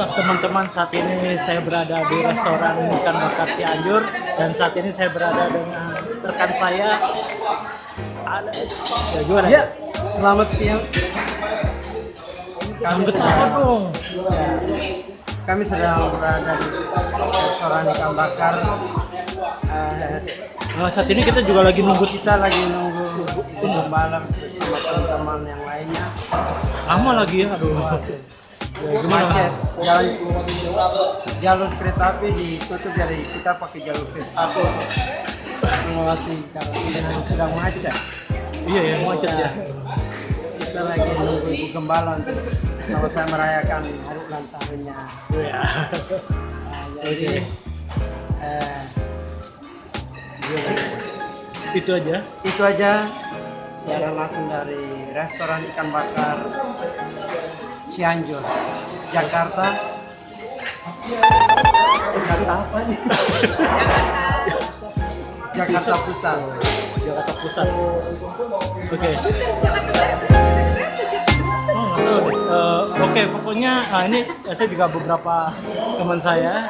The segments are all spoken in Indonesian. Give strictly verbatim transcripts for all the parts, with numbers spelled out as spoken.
WhatsApp teman-teman, saat ini saya berada di restoran ikan bakar Cianjur dan saat ini saya berada dengan rekan saya Alex. Ya, gimana? Ya, selamat siang. Kami sedang, ya, kami sedang berada di restoran ikan bakar. Uh, Nah, saat ini kita juga lagi nunggu kita lagi nunggu pembalap bersama teman-teman yang lainnya. lama lagi ya, aduh. Ya, gimana? Macet, jalan jalur kereta api ditutup, jadi kita pakai jalur kereta api melewati karena yang sedang macet. Iya ya, macet ya. Kita lagi nunggu Ibu Gembala untuk selesai merayakan hari ulang tahunnya. Iya. Nah, jadi Oke. eh, Itu aja. itu aja siaran langsung dari restoran ikan bakar Cianjur, Jakarta. Jakarta apa nih? Jakarta Pusat. Jakarta Pusat. Oke. Oh, nggak tahu deh. Eh, Oke, pokoknya nah ini saya juga beberapa teman saya.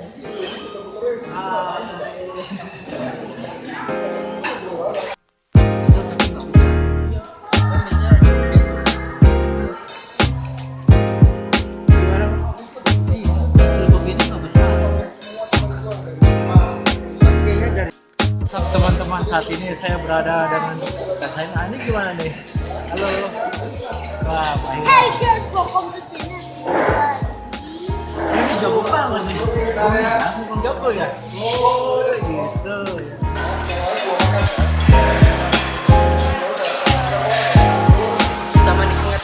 Teman-teman, saat ini saya berada dengan rekan saya. Nah, ini gimana nih? Halo. Wah, baik. Hey guys, welcome to channel. Ini jago banget nih. Bukan jago ya? Oh, gitu. Sama diingat.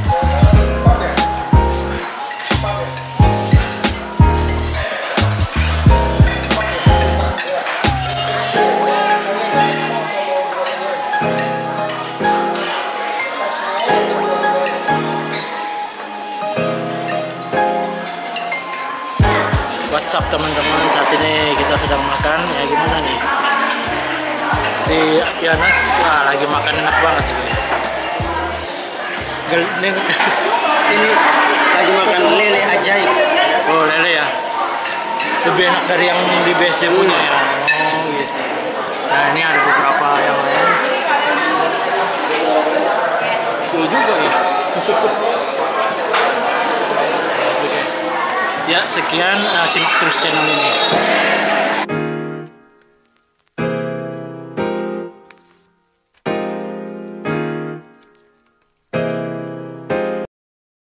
WhatsApp teman-teman, saat ini kita sedang makan. Ya gimana nih? Si Yana, wah lagi makan enak banget. Gel, ini, Ini lagi makan lele ajaib. oh lele ya. Lebih enak dari yang di B S D punya ya. Oh gitu. Nah ini ada beberapa yang lain. Tuh juga ya. Oke. Ya sekian, uh, simak terus channel ini.